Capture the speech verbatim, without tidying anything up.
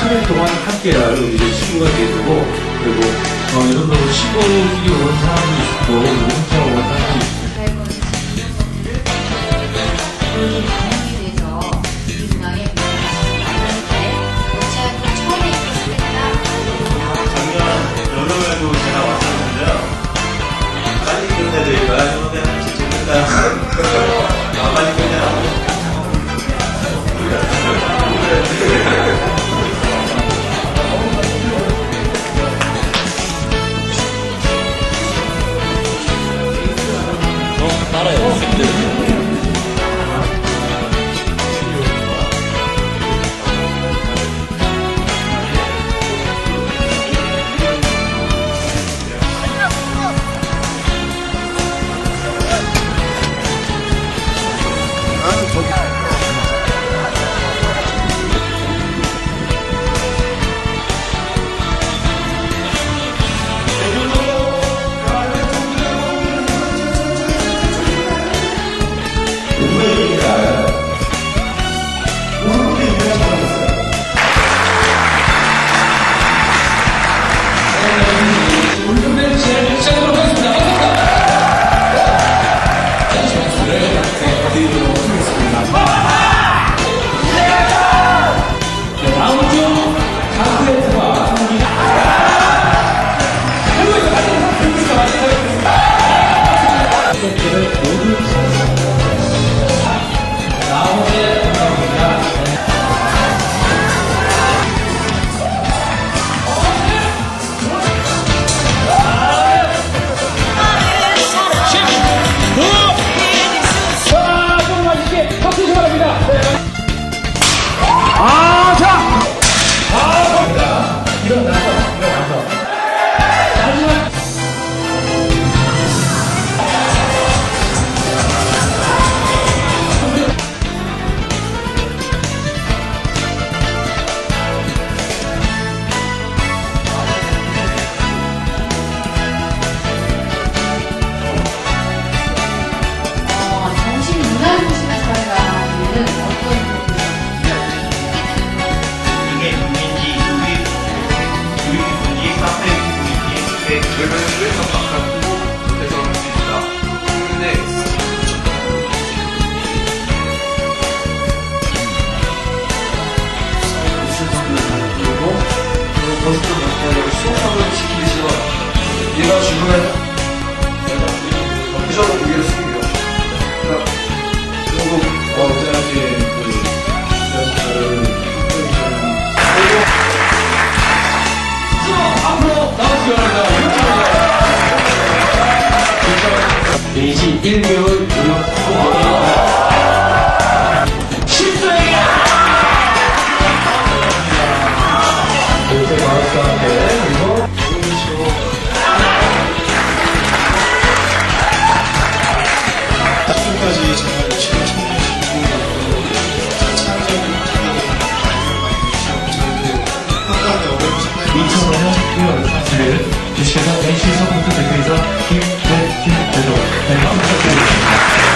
삼 일 동안 함께할 이제 친구가 되고, 그리고 어, 이런저런 시골이 오는 사람도 있고, 혼자 오는 사람도 있고. 얘가 죽으면 비전을 위해서 숨겨. 그리고 어제까지 그 여자를 앞으로 나오시기 바랍니다. 베이지 일 개월 무료 후원입니다. 요새 마을사람들 그리고 지금까지 제가 지금 청년시키고 창작을 이천오 년 일월 삼십일 주식회사 엔씨서포트 대표이사 김대팀 대표, 네, 부탁드립니다.